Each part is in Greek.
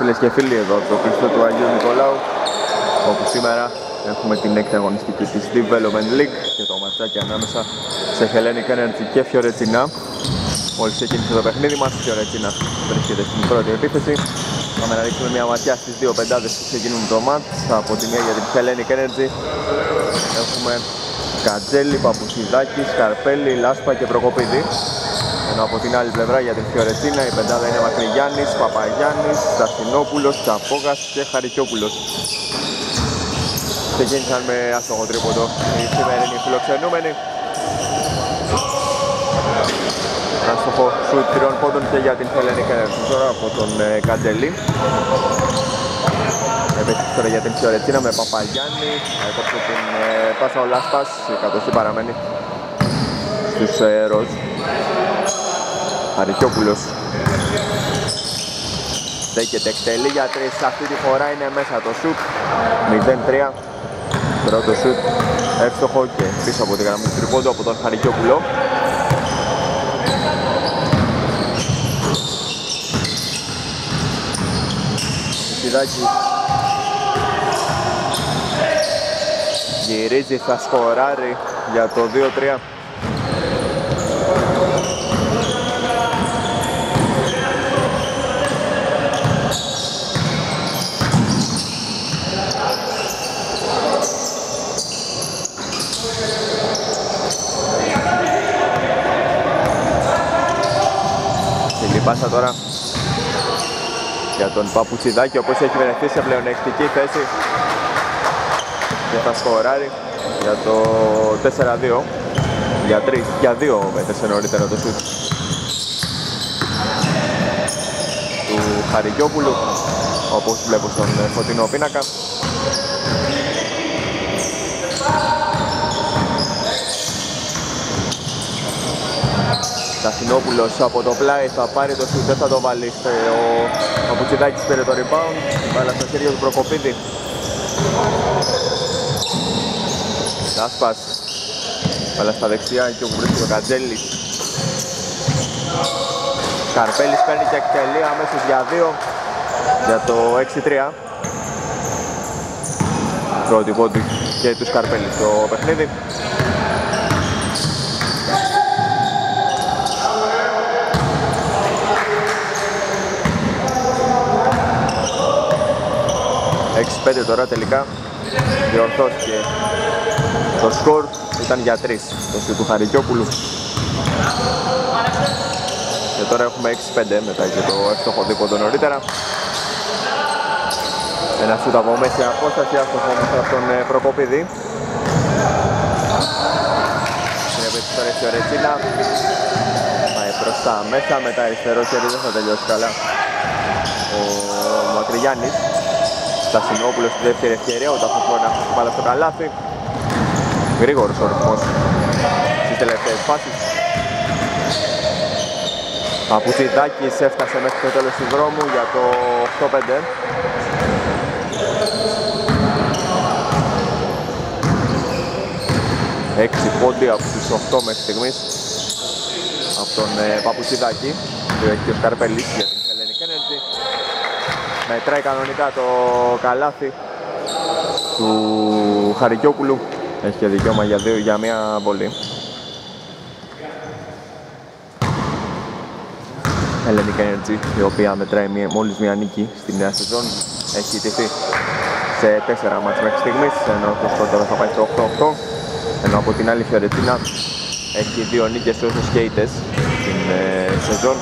φίλες και φίλοι, εδώ το κλειστό του Αγίου Νικολάου, όπου σήμερα έχουμε την έκτη αγωνιστική της Development League και το ματσάκι ανάμεσα σε Hellenic Energy και Φιωρετσίνα. Μόλις ξεκίνησε το παιχνίδι μας, η Φιωρετσίνα βρίσκεται στην πρώτη επίθεση. Πάμε να ρίξουμε μια ματιά στις δύο πεντάδες που ξεκινούν το μάτς. Από τη μία για την Hellenic Energy έχουμε Κατζέλη, Παπουσιδάκη, Σκαρπέλη, Λάσπα και Προκοπίδη. Ενώ από την άλλη πλευρά για την Φιωρετσίνα η πεντάδα είναι Μακρυγιάννης, Παπαγιάννης, Στασινόπουλος, Τσαπόγας και Χαρικιόπουλος. Ξεκίνησαν με άστοχο τρίποντο οι σημερινοί φιλοξενούμενοι. Άστοχο σουτ 3 πόντων και για την Hellenic Energy τώρα από τον Κατζέλη. Επέστρεψε τώρα για την Φιωρετσίνα με Παπαγιάννη. Έκοψε την πάσα ο Λάσπας, η κατοχή παραμένει στους Ροζ. Χαρικιόπουλος στέκεται, εκτελεί για 3, αυτή τη φορά είναι μέσα το σουτ. 0-3, πρώτο σουτ εύστοχο και πίσω από τη γραμμή του τριπόντου από τον Χαρικιόπουλο. Σιδάκη γυρίζει, θα σκοράρει για το 2-3. Πάσα τώρα για τον Παπουτσιδάκη, ο οποίος έχει βρεθεί σε πλεονεκτική θέση και θα σκοράρει για το 4-2, για 3, για 2 μέτρησε νωρίτερα το σουτ του Χαρικιόπουλου, όπως βλέπω στον φωτεινό πίνακα. Στασινόπουλος από το πλάι θα πάρει το σουτ, δεν θα το βάλει. Ο Παπουτσιδάκης πήρε το rebound, μπάλα στα χέρια του Προκοπίδη. Λάσπας, μπάλα στα δεξιά και όπου βρίσκει το Κατζέλης. Καρπέλης παίρνει και εκτελεί αμέσως για 2 για το 6-3. Πρώτη πόντι και του Καρπέλης στο παιχνίδι. Πέντε τώρα τελικά διορθώθηκε το σκορ, ήταν για 3 το σουτ του Χαρικιόπουλου και τώρα έχουμε 6-5 μετά και το εύστοχο δίποντο νωρίτερα. Ένα σουτ από μέση απόσταση, άστοχο όμως από τον Προκοπίδη. Συνεπείς τώρα η Φιωρετσίνα πάει προς τα μέσα, με τα αριστερό χέρι δεν θα τελειώσει καλά ο Μακρυγιάννης. Στασινόπουλος στη δεύτερη ευκαιρία, όταν θα μπορεί να αφήσει μπάλα στο καλάθι. Γρήγορος ο ρυθμός στις τελευταίες φάσεις. Παπουτσιδάκης έφτασε μέχρι το τέλος του δρόμου για το 8-5. Έξι πόντι από τους 8 μέχρι στιγμής από τον Παπουτσιδάκη, που έχει και ο Σκαρπέλης για την Hellenic Energy. Μετράει κανονικά το καλάθι του Χαρικιόπουλου. Έχει και δικαίωμα για 2 για μια βολή. Hellenic Energy, η οποία μετράει μόλις μια νίκη στη νέα σεζόν. Έχει ιτηθεί σε 4 μάτς μέχρι στιγμής, ενώ το σκορ τώρα θα πάει στο 8-8. Ενώ από την άλλη Φιωρετσίνα έχει 2 νίκες όσους και ήττες στην σεζόν.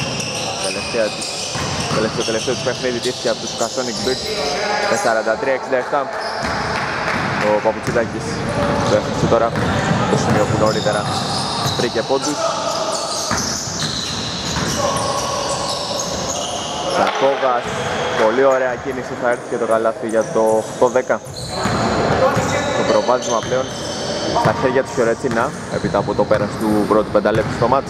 Το τελευταίο του παιχνίδι τύχηκε από τους Kasonic Bears με 43-67. Ο Παπουτσιδάκης το έφτιαξε τώρα το σημείο που νωρίτερα βρήκε πόντους. Τσακόγας, πολύ ωραία κίνηση, θα έρθει και το καλάθι για το 8-10. Το προβάδισμα πλέον στα χέρια του Φιωρετσίνα έπειτα από το πέρας του πρώτου πενταλέπτου στο μάτς.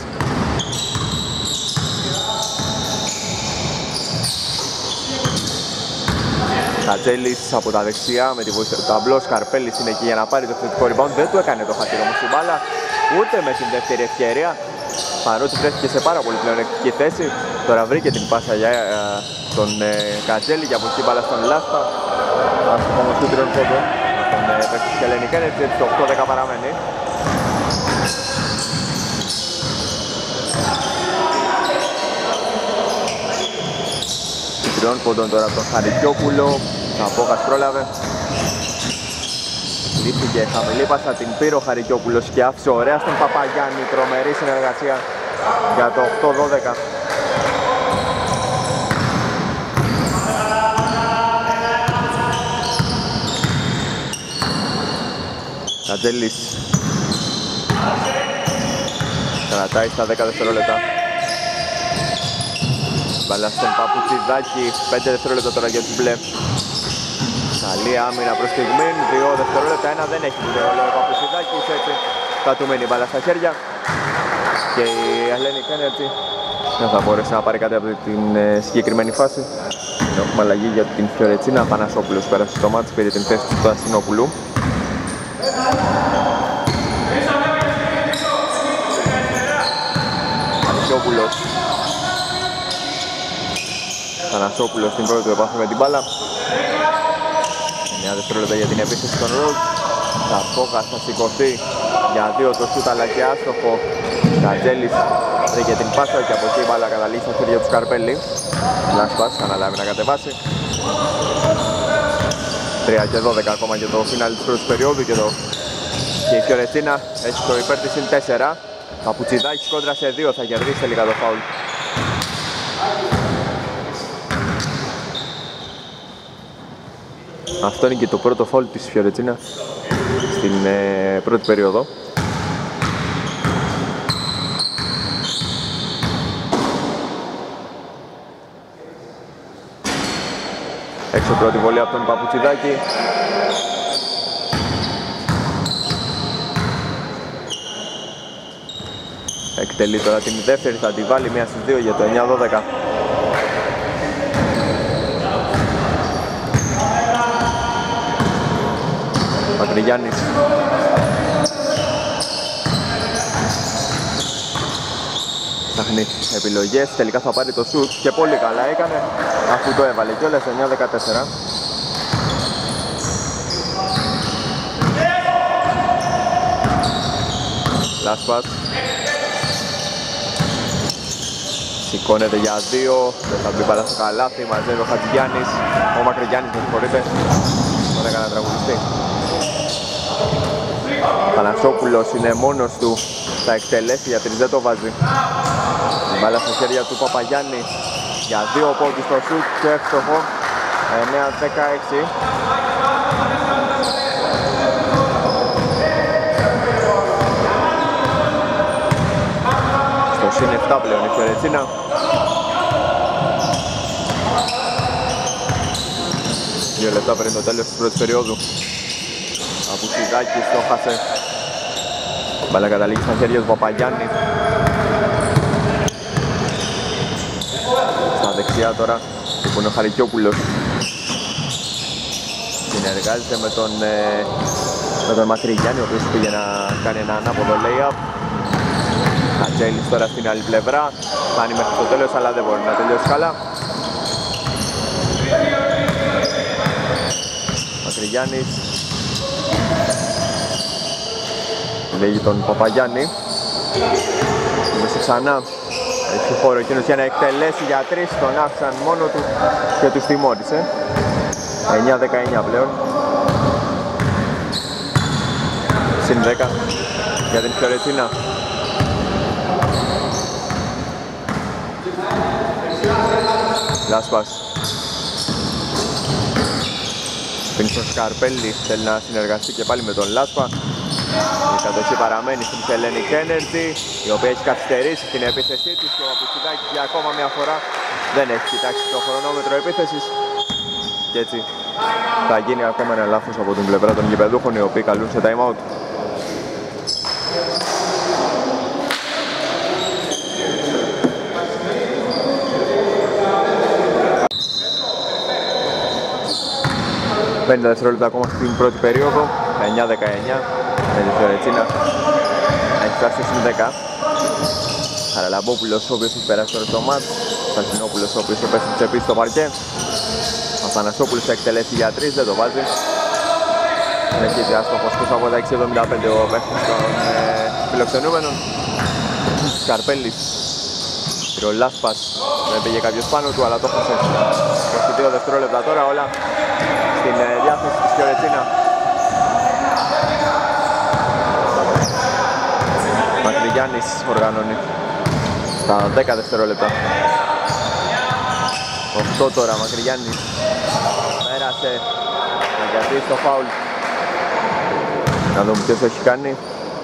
Κατζέλης από τα δεξιά με τη βοήθεια του ταμπλό. Σκαρπέλης είναι εκεί για να πάρει το θετικό rebound. Δεν του έκανε το χατήρο όμως η μπάλα ούτε με την δεύτερη ευκαιρία, παρότι βρέθηκε σε πάρα πολύ πλεονεκτική θέση. Τώρα βρήκε την πάσα για τον Κατζέλη και από εκεί μπάλα στον Λάσπα. Ας το πούμε στο τριών πόντων. Τον παίκτη της Hellenic Energy, έτσι το 8-10 παραμένει. Τριών πόντων τώρα από τον Χαρικιόπουλο. Σαμπόκας πρόλαβε. Λήφθηκε χαμηλή πάσα, την πήρε ο Χαρικιόπουλος και άφησε ωραία στον Παπαγιάννη. Τρομερή συνεργασία για το 8-12. Κατζέλης κρατάει στα 10 δευτερόλεπτα. Μπαλά στον Παπουτσιδάκη, 5 δευτερόλεπτα τώρα για τους μπλε. Καλή άμυνα προς στιγμήν, 2 δευτερόλεπτα, ένα δεν έχει δουλειά ο Παπουτσιδάκης, έτσι θα του μείνει μπαλά στα χέρια. Και η Hellenic Energy δεν θα μπορέσει να πάρει κάτι από την συγκεκριμένη φάση. Έχουμε αλλαγή για την Φιωρετσίνα. Πανασόπουλος πέρασε στο μάτς, πήρε την θέση του Αστυνόπουλου. Πανασόπουλος. Πανασόπουλος στην πρώτη του επάφη με την μπάλα. 9 δευτερόλεπτα για την επίθεση των Ρος. Σαμπόκας θα σηκωθεί για 2 το σούτ αλλά και άστοχο. Κατζέλης βρήκε την πάσα και από εκεί η μπάλα καταλήγει στα χέρια του Σκαρπέλη. Λάσπας αναλάβει να κατεβάσει. 3 και 12 ακόμα για το φινάλι της πρώτης περίοδου και η Φιωρετσίνα έχει το υπέρ της συν 4. Παπουτσιδάκης κόντρα σε 2, θα κερδίσει τελικά το φάουλ. Αυτό είναι και το πρώτο φάουλ της Φιωρετσίνα στην πρώτη περίοδο. Έξω πρώτη βολή από τον Παπουτσιδάκη. Εκτελεί τώρα την δεύτερη, θα τη βάλει 1 στις 2 για το 9-12. Μακρυγιάννης. Ψάχνει επιλογές, τελικά θα πάρει το σουτ και πολύ καλά έκανε αφού το έβαλε κιόλας 9-14. Λάσπας. Σηκώνεται για 2, δεν θα μπει μπάλα στο καλάθι, μαζεύει ο Χατζηγιάννης, ο Μακρυγιάννης με συγχωρείτε, τον έκανα τραγουδιστή. Πανασόπουλος είναι μόνος του, θα εκτελέσει για 3, δεν το βάζει. Η μπάλα στα χέρια του Παπαγιάννη για 2 πόντους στο σουτ και εύστοχο, 9-16. Στο συν 7 πλέον η Φιωρετσίνα. Δύο λεπτά πριν το τέλος της πρώτης περίοδου. Απουσιδάκης το χάσε. Μπάλα καταλήγει στα χέρια του Παπαγιάννη. Στα δεξιά τώρα που είναι ο Χαρικιόπουλος. Συνεργάζεται με τον Μακρυγιάννη, ο οποίος πήγε να κάνει ένα ανάποδο lay-up. Κατζέλης τώρα στην άλλη πλευρά. Φτάνει μέχρι το τέλος αλλά δεν μπορεί να τελειώσει καλά. Μακρυγιάννης. Λέγει τον Παπαγιάννη. Είμαστε ξανά. Έχει χώρο εκείνος για να εκτελέσει για 3. Τον άφησαν μόνο του και τους τιμώρησε. 9-19 πλέον. Συν 10 για την Φιωρετσίνα. Λάσπας. Πίνει στον Σκαρπέλη, θέλει να συνεργαστεί και πάλι με τον Λάσπα. Η κατοχή παραμένει στην Hellenic Energy, η οποία έχει καθυστερήσει την επίθεσή της και ο Παπουτσιδάκης για ακόμα μια φορά δεν έχει κοιτάξει το χρονόμετρο επίθεσης. Και έτσι θα γίνει ακόμα ένα λάθος από την πλευρά των γηπεδούχων, οι οποίοι καλούν σε time out. Πέντε δευτερόλεπτα ακόμα στην πρώτη περίοδο, 9-19, με τη Φιωρετσίνα έχει φτάσει στην 10. Χαραλαμπόπουλος, ο οποίος έχει περάσει τώρα στο μάτς, Στασινόπουλος ο οποίος επέστρεψε πίσω στο παρκέ. Αθανασόπουλος θα εκτελέσει για 3, δεν το βάζει. Συνεχίζει άστοχος πίσω από τα 6.75 ο παίκτης των φιλοξενούμενων. Σκαρπέλης, Λάσπας, δεν πήγε κάποιος πάνω του αλλά το έχασε. 22 δευτερόλεπτα τώρα, όλα στην διάθεση της Φιωρετσίνα. Μακρυγιάννης οργανώνει στα 10 δευτερόλεπτα. 8 τώρα, Μακρυγιάννης πέρασε να κερδίσει το φάουλ. Να δούμε ποιος έχει κάνει.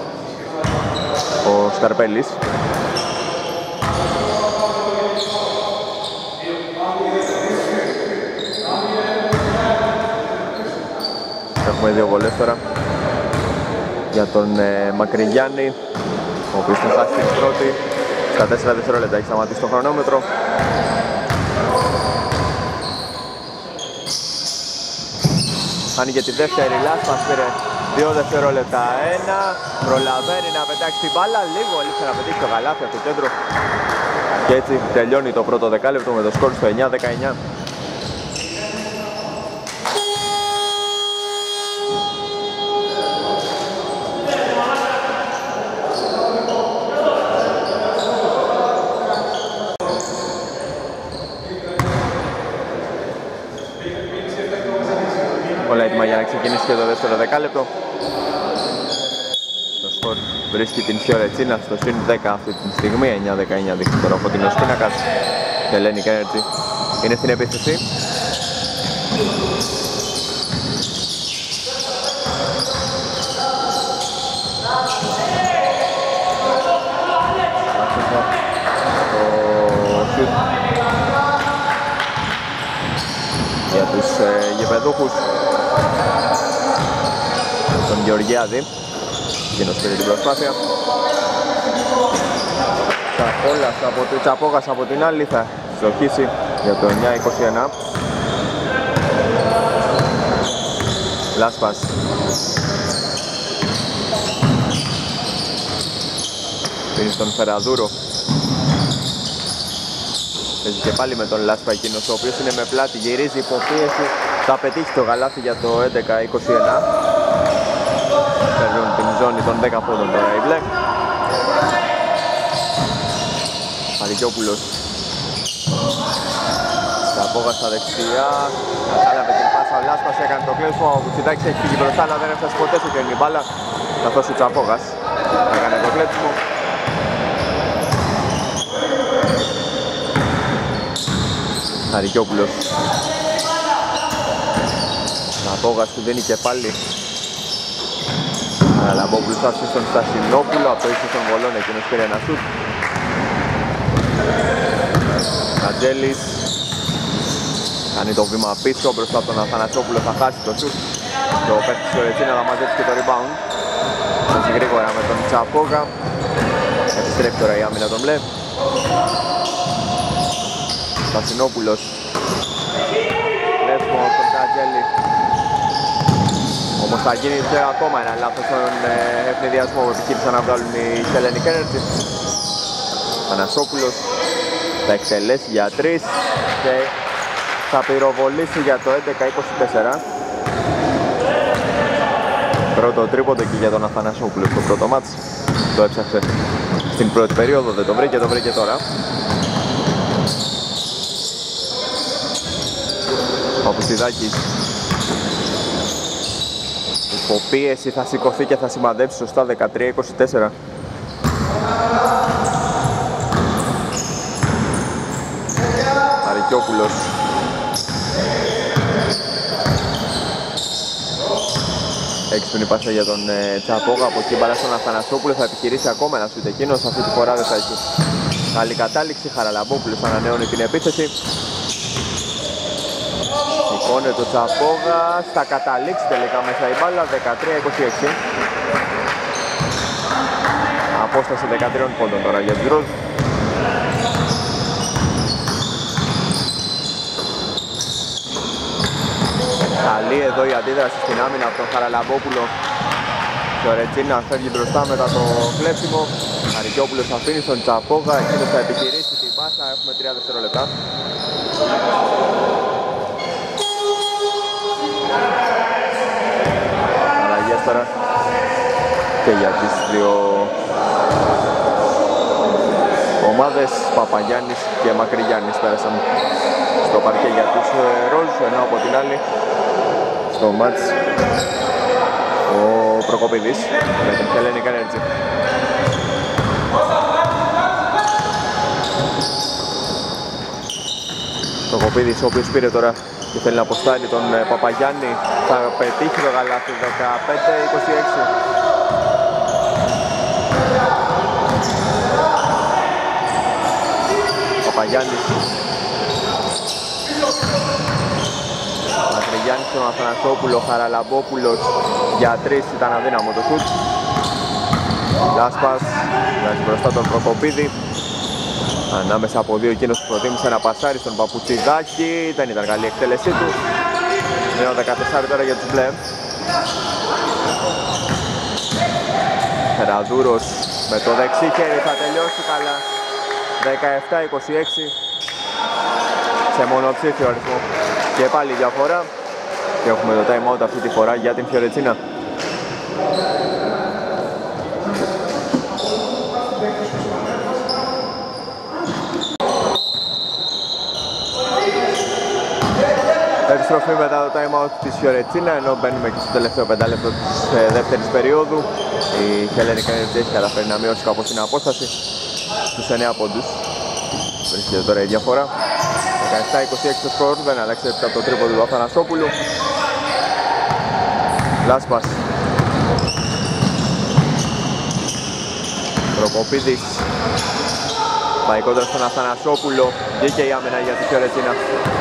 Ο Σκαρπέλης. Έχουμε δύο βολές τώρα για τον Μακρυγιάννη, ο οποίος θα χάσει την πρώτη. Στα 4 δευτερόλεπτα έχει σταματήσει το χρονόμετρο. Άνοιγε τη δεύτερη, Λάσπας πήρε 2 δευτερόλεπτα. 1, προλαβαίνει να πετάξει την μπάλα, λίγο έλειψε να πετύχει το καλάθι από το κέντρο. Και έτσι τελειώνει το πρώτο δεκάλεπτο με το σκορ στο 9-19. Όλα έτοιμα για να ξεκινήσει και το δεύτερο δεκάλεπτο. Το σκορ βρίσκει την Φιωρετσίνα στο συν 10 αυτή τη στιγμή. 9-19 δείχνει τώρα ο φωτεινός πίνακας. Και Hellenic Energy είναι στην επίθεση. Για τους γηπεδούχους, τον Γεωργιάδη, εκείνος πήρε την προσπάθεια. Τσαπόγας από την άλλη θα στοχίσει για το 9-21. Λάσπας. Πίνει στον Φεραδούρο. Παίζει και πάλι με τον Λάσπα εκείνος, ο οποίος είναι με πλάτη, γυρίζει υποπίεση. Θα πετύχει το γαλάθι για το 11-21. Παίρνουν την ζώνη των 10 πόντων τώρα οι μπλε. Παρικιόπουλος. Τσαπόγας στα δεξιά. Κατάλαβε την πάσα, ο Λάσπας έκανε το κλέψιμο. Ο Κουτσιτάκης έχει φύγει μπροστά, αλλά δεν έφτασε ποτέ στο κέντρο η μπάλα. Καθώς ο Τσαπόγας έκανε το κλέψιμο. Χαρικιόπουλος. Τσαπόγας του δίνει και πάλι. Λαμπόπουλος άφησε στον Στασινόπουλο, από το ίσο των βολών εκείνος πήρε ένα σουτ. Ατζέλης κάνει το βήμα πίσω μπροστά από τον Αθανασόπουλο, θα χάσει το σουτ. Το παίχτης της Φιωρετσίνα θα μαζέψει και το rebound. Παίζει γρήγορα με τον Τσαπόγα. Επιστρέφει τώρα η άμυνα τον μπλε. Στασινόπουλος. Βλέπουμε τον Ατζέλη. Όμως θα γίνει ακόμα ένα λάθος στον ευνηδιασμό που επιχείρησαν να βγάλουν οι Hellenic Energy. Πανασόπουλος θα εκτελέσει για 3 και θα πυροβολήσει για το 11-24. Πρώτο τρίποντο και για τον Αθανασόπουλο στο πρώτο μάτς. Το έψαξε στην πρώτη περίοδο, δεν το βρήκε τώρα. Ο Πουσιδάκης υποπίεση, θα σηκωθεί και θα σημαδέψει σωστά 13-24. Αρικιόπουλος. Έξυπνη πάσα για τον Τσαπόγα, από εκεί μπαλά στον Αθανασόπουλο, θα επιχειρήσει ακόμα ένα σουτ εκείνος, αυτή τη φορά δεν θα έχει καλή κατάληξη. Χαραλαμπόπουλος ανανεώνει την επίθεση. Σηκώνει το Τσαπόγας, θα καταλήξει τελικά μέσα η μπάλα, 13-26. Απόσταση 13 πόντων τώρα για τους Ροζ. Καλή εδώ η αντίδραση στην άμυνα από τον Χαραλαμπόπουλο. Φιωρετσίνα φεύγει μπροστά μετά το κλέψιμο. Χαρικιόπουλος αφήνει στον Τσαπόγα, εκείνος θα επιχειρήσει την πάσα, έχουμε 3 δευτερόλεπτα. Αλλαγές τώρα και για τις δύο ομάδες. Παπαγιάννης και Μακρυγιάννης πέρασαν στο παρκέ για τους Ροζ, ενώ από την άλλη στο μάτς ο Προκοπίδης με την Hellenic Energy. Προκοπίδης, ο οποίος πήρε τώρα και θέλει να αποστάρει τον Παπαγιάννη, θα πετύχει το καλάθι. 15-26. Παπαγιάννης, Μακρυγιάννης στον Αθανασόπουλο, Χαραλαμπόπουλος για 3, ήταν αδύναμο το σουτ. Λάσπας βγάζει μπροστά τον Προκοπίδη, ανάμεσα από δύο εκείνος που προτίμησε να πασάρει στον Παπουτσιδάκη, δεν ήταν καλή η εκτέλεσή του. Νέο 14 τώρα για τους μπλε. Ραδούρος με το δεξί χέρι θα τελειώσει καλά. 17-26 σε μονοψήφιο αριθμό. Και πάλι διαφορά. Και έχουμε το time out αυτή τη φορά για την Φιωρετσίνα. Επιστροφή μετά το time out της Φιωρετσίνα, ενώ μπαίνουμε και στο τελευταίο 5 λεπτό της δεύτερης περίοδου. Η Hellenic Energy έχει καταφέρει να μειώσει κάπως την απόσταση στους 9 πόντους. Βρίσκεται τώρα η διαφορά. 17-26 το σκορ, δεν αλλάξει από το τρίποντο του Αθανασόπουλου. Λάσπας. Προκοπίδης. Πάει κόντρα στον Αθανασόπουλο. Βγήκε η άμυνα για τη Φιωρετσίνα.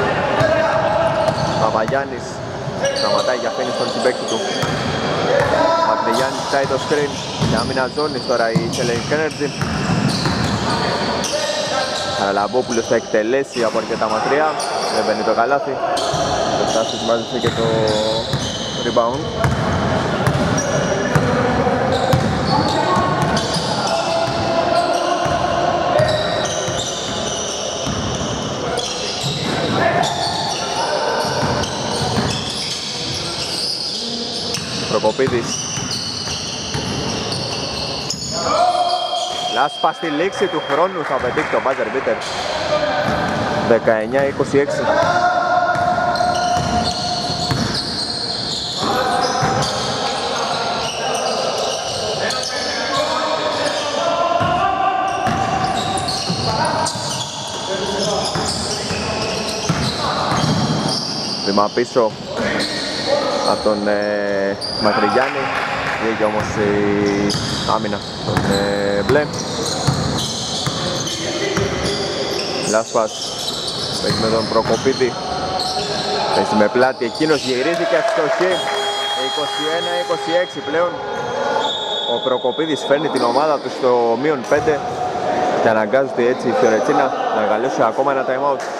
Παπαγιάννης σταματάει για αφήνει στον συμπαίκτη του. Μακρυγιάννης κοιτάει το screen. Για άμυνα ζώνης τώρα η Hellenic Energy. Χαραλαμπόπουλος θα εκτελέσει από αρκετά μακριά. Δεν μπαίνει το καλάθι. Το Στάσης μάζεψε και το rebound. Προκοπίδης. Λάσπα στη λήξη του χρόνου θα πετύχει το buzzer beater. 19-26. Βήμα πίσω από τον Μακρυγιάννη. Βγήκε όμως η άμυνα τον μπλε. Λάσπας παίζει με τον Προκοπίδη. Παίζει με πλάτη, εκείνος γυρίζει και ευστοχή. 21-26 πλέον. Ο Προκοπίδης φέρνει την ομάδα του στο -5 και αναγκάζεται έτσι η Φιωρετσίνα να εγκαλέσει ακόμα ένα time out.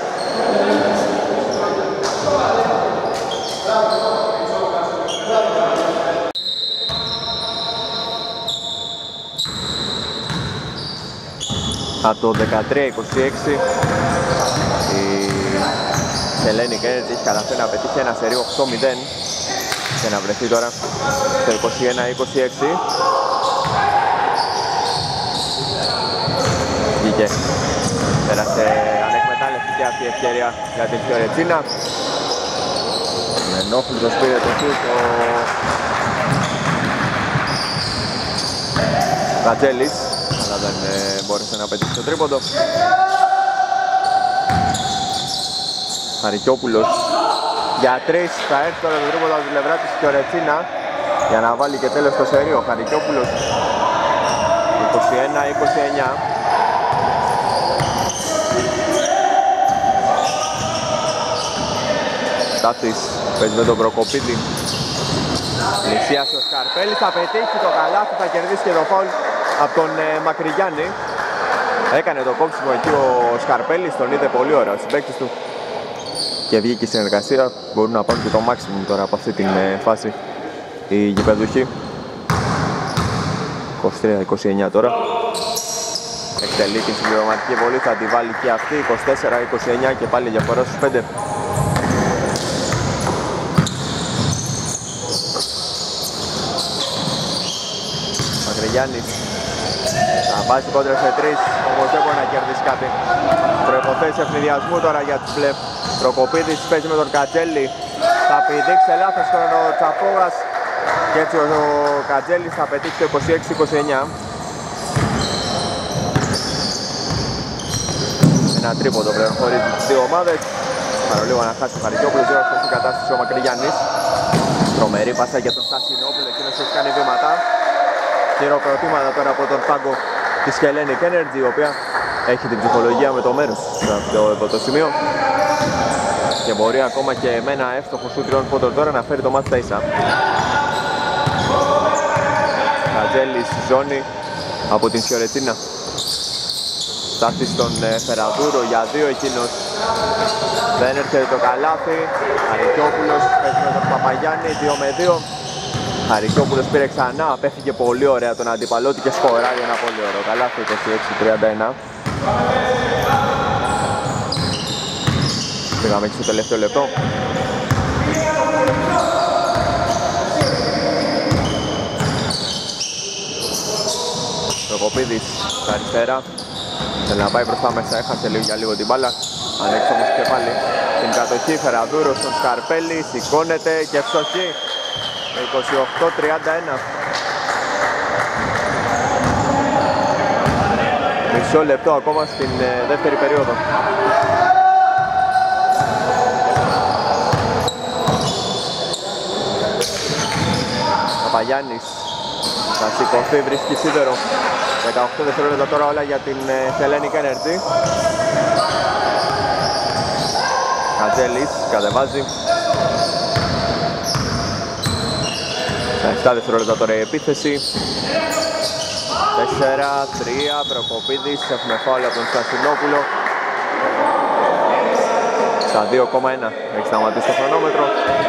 Από το 13-26 η Hellenic Energy έχει καταφέρει να πετύχει ένα σερί 8-0 και να βρεθεί τώρα στο 21-26. Βγήκε, πέρασε ανεκμετάλλευτη αυτή η ευκαιρία για την Φιωρετσίνα. Ενόχλητος πήρε το σουτ ο Ρατζέλης, αλλά δεν μπόρεσε να πετύχει το τρίποντο. Χαρικιόπουλος για 3, θα έρθει τώρα το τρίποντο από την πλευρά της Φιωρετσίνα για να βάλει και τέλος το σερί. Ο Χαρικιόπουλος 21-29. Τάτης παίζει με τον Προκοπίδη. Πλησίασε ο Σκαρπέλης, θα πετύχει το καλάθι, θα κερδίσει και το φάουλ από τον Μακρυγιάννη. Έκανε το κόψιμο εκεί ο Σκαρπέλης, τον είδε πολύ ωραία ο συμπαίκτης του και βγήκε η συνεργασία. Μπορούν να πάρουν και το maximum τώρα από αυτή την φάση οι γηπεδούχοι. 23-29 τώρα. Εκτελεί την συμπληρωματική βολή, θα τη βάλει και αυτή. 24-29 και πάλι διαφορά στους 5. Μακρυγιάννης θα βάζει κόντρα σε 3, όμως δεν μπορεί να κερδίσει κάτι. Προϋποθέσεις ευνηδιασμού τώρα για τους μπλε. Προκοπίδης παίζει με τον Κατζέλη. Θα πηδήξει σε λάθος χρόνο ο Τσαπόγας και έτσι ο Κατζέλης θα πετύχει το 26-29. Ένα τρίποντο πλέον χωρίζει τις δύο ομάδες. Παρολίγο να χάσει ο Χαρικιόπουλος, δεν έχει στην κατάσταση ο Μακρυγιάννης. Τρομερή πάσα για τον Στασινόπουλο, εκείνος έχει κάνει βήματα. Χειροκροτήματα τώρα από τον πάγκο της Hellenic Energy, η οποία έχει την ψυχολογία με το μέρος σε αυτό το σημείο και μπορεί ακόμα και με ένα εύστοχο σου 3 πόντων τώρα να φέρει το μάτς στα ίσα. Κατζέλης στη ζώνη από την Φιωρετίνα. Στάθει στον Φεραδούρο για 2 εκείνος. Δεν έρχεται το καλάθι. Χαρικιόπουλος παίζει με τον Παπαγιάννη 2-2. Χαρικιόπουλος πήρε ξανά, απέφυγε πολύ ωραία τον αντίπαλό του και σκοράρει ένα πολύ ωραίο καλάθι, 26-31. Πήγαμε και στο τελευταίο λεπτό. Προκοπίδης στα αριστερά. Θέλει να πάει μπροστά μέσα, έχασε για λίγο την μπάλα. Ανοίξει όμως και πάλι την κατοχή. Φεραδούρος στον Σκαρπέλη, σηκώνεται και ευστοχή. 28-31. Μισό λεπτό ακόμα στην δεύτερη περίοδο. Παπαγιάννης θα σηκωθεί, βρίσκει σίδερο. 18 δευτερόλεπτα τώρα όλα για την Hellenic Energy. Κατζέλης κατεβάζει. 7 δευτερόλεπτα τώρα η επίθεση. 4-3, Προκοπίδης, έχουμε φάουλ από τον Στασινόπουλο. Στα 2,1 έχει σταματήσει το χρονόμετρο.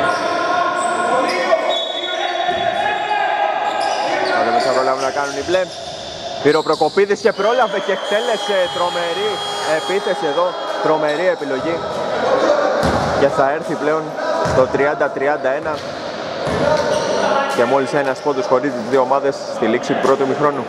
Τώρα δεν θα προλάβουν να κάνουν οι μπλε. Πήρε ο Προκοπίδης και πρόλαβε και εκτέλεσε τρομερή επίθεση εδώ, τρομερή επιλογή. Και θα έρθει πλέον στο 30-31. Και μόλις ένας πόντος χωρίζει τις δύο ομάδες στη λήξη του πρώτου ημιχρόνου.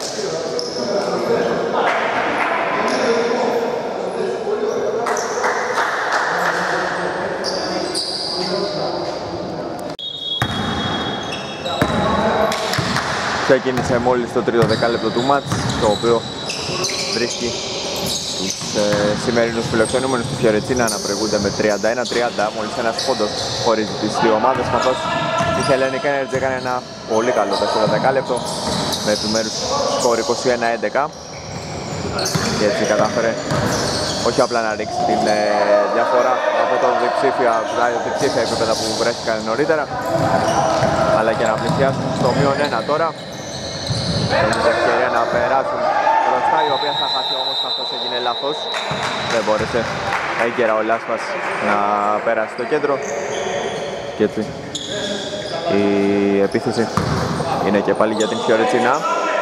Ξεκίνησε μόλις το τρίτο δεκάλεπτο του μάτς, το οποίο βρίσκει τους σημερινούς φιλοξενούμενους του Φιωρετσίνα να προηγούνται με 31-30. Μόλις ένας πόντος χωρίζει τις δύο ομάδες, καθώς η Hellenic Energy έκανε ένα πολύ καλό δεύτερο δεκάλεπτο με επιμέρους σκορ 21-11 και έτσι κατάφερε όχι απλά να ρίξει την διαφορά από τα διψήφια επίπεδα που βρέθηκαν νωρίτερα, αλλά και να πλησιάσουν στο -1 τώρα. Έχουν την ευκαιρία να περάσουν μπροστά, η οποία θα χάσει όμως καθώς έγινε λάθος. Δεν μπόρεσε έγκαιρα ο Λάσπας να πέρασε στο κέντρο και έτσι η επίθεση είναι και πάλι για την Φιωρετσίνα.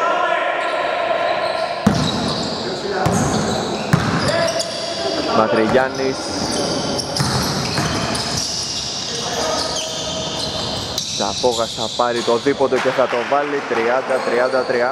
Μακρυγιάννης. Τσαπόγας θα πάρει το δίποντο και θα το βάλει 30-33.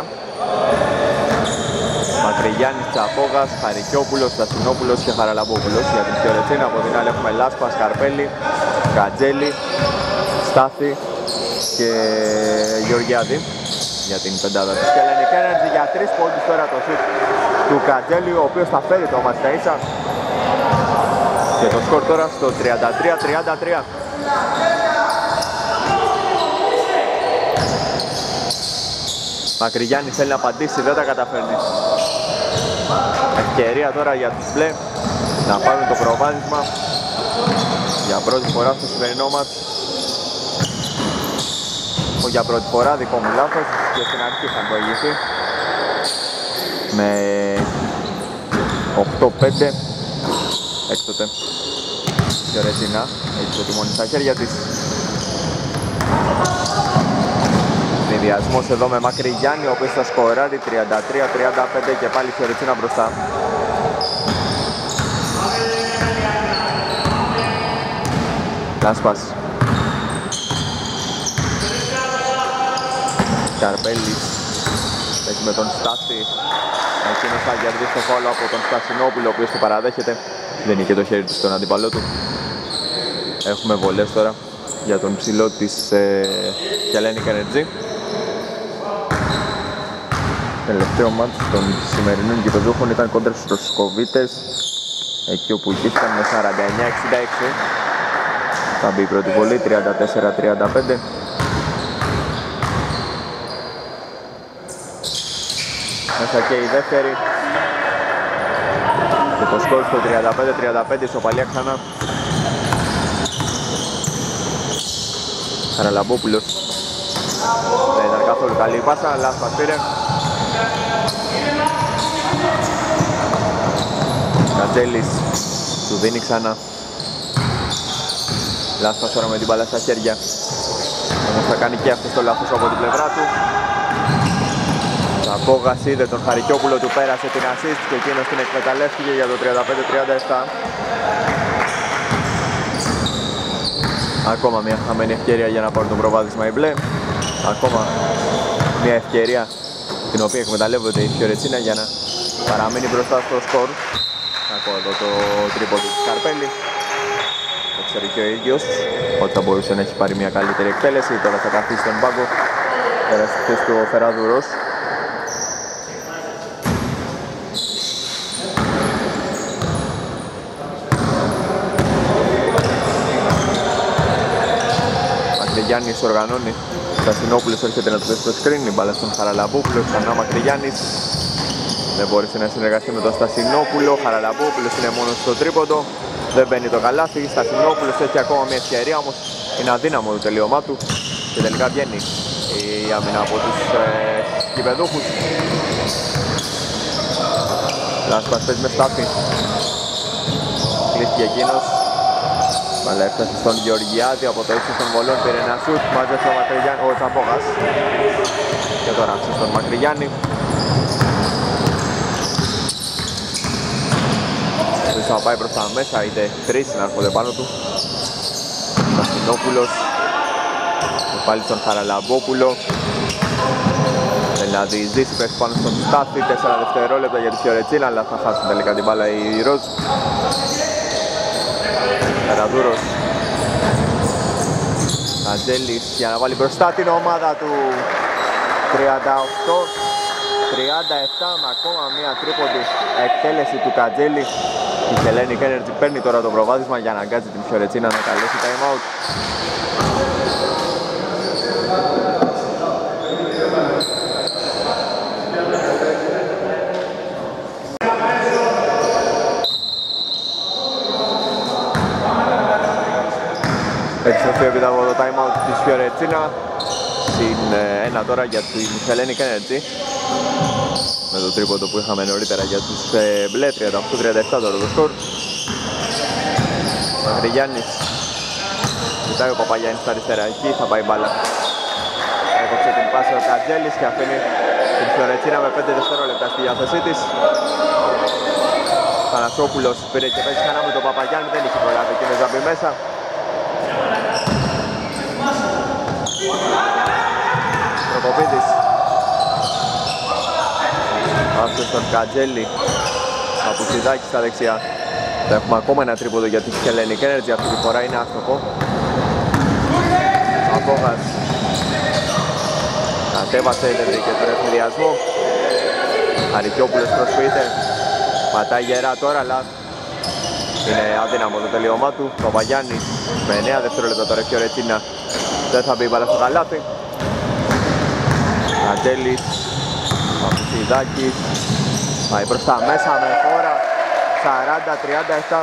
Μακρυγιάννης, Τσαπόγας, Χαρικιόπουλος, Στασινόπουλος και Χαραλαμπόπουλος για την Φιωρετσίνα. Από την άλλη έχουμε Λάσπα, Σκαρπέλη, Κατζέλη, Στάθη και Γεωργιάδη για την πεντάδα της Hellenic Energy. Για 3 πόντους τώρα το σουτ του Κατζέλη, ο οποίος θα φέρει το μάτς στα ίσα. Και το σκορ τώρα στο 33-33. Μακρυγιάννης θέλει να απαντήσει, δεν τα καταφέρνει. Ευκαιρία τώρα για τους μπλε να πάρουν το προβάδισμα για πρώτη φορά στο σημερινό μάτς. Όχι για πρώτη φορά, δικό μου λάθος, και στην αρχή είχαν προηγηθεί με 8-5. Έκτοτε η Φιωρετσίνα έχει το τιμόνι στα χέρια της. Διασμός εδώ με Μακρυγιάννη, ο οποίος θα σκοράρει 33-35 και πάλι Φιωρετσίνα μπροστά. Λάσπας. Καρπέλης. Έχει με τον Στάση. Εκείνος θα κερδίσει το φάουλ από τον Στασινόπουλο, ο οποίος το παραδέχεται. Δεν είχε το χέρι του στον αντίπαλό του. Έχουμε βολές τώρα για τον ψηλό της Hellenic Energy. Τελευταίο μάτς των σημερινών γηπεδούχων ήταν κόντρα στους Ρωσικοβίτες, εκεί όπου ηγήθηκαν με 49-66. Θα μπει η πρώτη βολή, 34-35. Μέσα και η δεύτερη. Και το σκορ στο 35-35, ισοπαλία ξανά. Χαραλαμπόπουλος. Δεν ήταν καθόλου καλή η πάσα, Λάσπας πήρε. Κατζέλης του δίνει ξανά. Λάσπας τώρα με την μπάλα στα χέρια. Όμως θα κάνει και αυτός το λάθος από την πλευρά του. Σαπόγας είδε τον Χαρικιόπουλο, του πέρασε την assist και εκείνος την εκμεταλλεύτηκε για το 35-37. Ακόμα μια χαμένη ευκαιρία για να πάρουν το προβάδισμα οι μπλε. Ακόμα μια ευκαιρία την οποία εκμεταλλεύονται η Φιωρετσίνα για να παραμείνει μπροστά στο σκορ. Ακούω εδώ το τρίποντο του Καρπέλη. Το ξέρει και ο ίδιος ότι θα μπορούσε να έχει πάρει μια καλύτερη εκτέλεση. Τώρα θα καθίσει στον πάγκο. Τώρα στη θέση του ο Φεράδουρος. Μακρυγιάννης οργανώνει. Στασινόπουλος έρχεται να του δώσει το screen. Η μπάλα στον Χαραλαμπόπουλο. Ξανά Μακρυγιάννης. Δεν μπόρεσε να συνεργαστεί με τον Στασινόπουλο. Χαραλαμπόπουλος είναι μόνο στο τρίποντο. Δεν μπαίνει το καλάθι. Στασινόπουλος έχει ακόμα μια ευκαιρία, όμως είναι αδύναμο το τελείωμά του. Και τελικά βγαίνει η άμυνα από τους γηπεδούχους. Λάσπας παίζει με Στάθη. Κλείστηκε εκείνος. Αλλά έφτασε στον Γεωργιάδη από το ύψος των βολών. Πήρε ένα σουτ. Μάζεψε ο Μακρυγιάννη, ο Τσαπόγας. Και τώρα άφησε στον Μακρυγιάννη. Θα πάει προς τα μέσα, είτε τρεις να έρχονται πάνω του. Στασινόπουλος. Και πάλι στον Χαραλαμπόπουλο. Θέλει να διεισδύσει, πέφτει πάνω στον Στάθη. 4 δευτερόλεπτα για τη Φιωρετσίνα, αλλά θα χάσουν τελικά την μπάλα οι Ροζ. Καραδούρος. Κατζέλης για να βάλει μπροστά την ομάδα του. 38-37 με ακόμα μία τρίποντη εκτέλεση του Κατζέλη. Η Hellenic Energy παίρνει τώρα το προβάδισμα για να αγκάζει την Φιωρετσίνα να καλέσει time out. Επιστροφή έπειτα από το time out της Φιωρετσίνα. Συν 1 τώρα για την Hellenic Energy. Με το τρίποντο που είχαμε νωρίτερα για τους μπλε, 38-37 τώρα το σκορ. Μακρυγιάννης. Κοιτάει ο Παπαγιάννης στα αριστερά, εκεί θα πάει μπάλα. Έκοψε την πάση ο Κατζέλης και αφήνει την Φιωρετσίνα με 5 δευτερόλεπτα στη διάθεσή της. Θανασόπουλος πήρε και παίζει ξανά με τον Παπαγιάννη, δεν είχε προλάβει εκείνος να μπει μέσα. Προκοπίδης. Άφησε στον Κατζέλη. Παπουτσιδάκη στα δεξιά. Θα έχουμε ακόμα ένα τρίποντο για τη Hellenic Energy, αυτή τη φορά είναι άστοχο. Απόγας. Κατέβασε, δεν βρήκε τον ευνηδιασμό. Χαρικιόπουλος προσποιείται. Πατάει γερά τώρα, αλλά είναι αδύναμο το τελείωμά του. Παπαγιάννης με 9 δευτερόλεπτα τώρα η Φιωρετσίνα. Δεν θα μπει μπάλα στο καλάθι. Κατζέλης. Παπουτσιδάκης. Πάει προς τα μέσα με φόρα. 40-37.